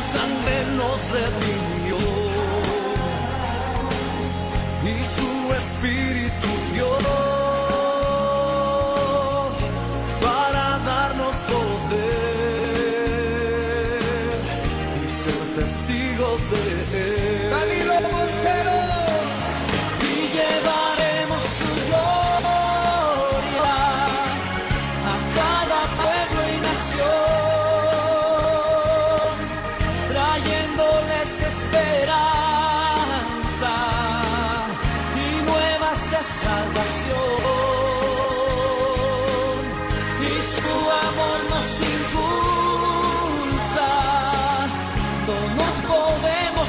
sangre nos redimió y su espíritu dio para darnos poder y ser testigos de él. Camilo Montero. Y llevaremos su gloria a cada pueblo y nación, trayéndoles esperanza y nuevas de salvación. Y su amor nos impulsa, no nos podemos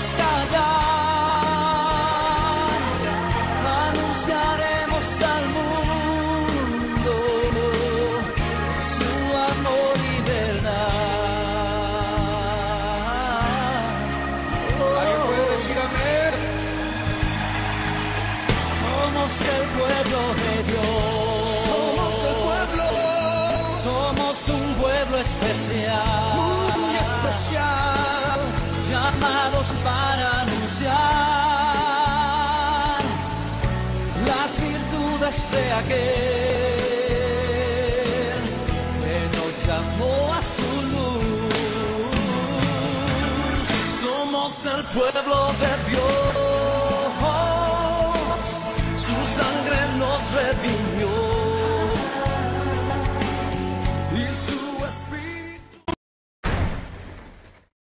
callar, anunciaremos al mundo su amor y verdad. ¿Alguien puede decir amén? Somos el pueblo de Dios, Somos el pueblo somos un pueblo especial, muy especial, llamados para anunciar las virtudes de aquel que nos llamó a su luz. Somos el pueblo de Dios,